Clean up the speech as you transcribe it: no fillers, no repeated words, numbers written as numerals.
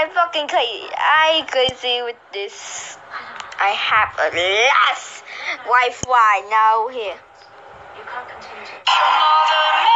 I fucking crazy. I crazy with this. I have a last Wi-Fi now here. You can't continue to.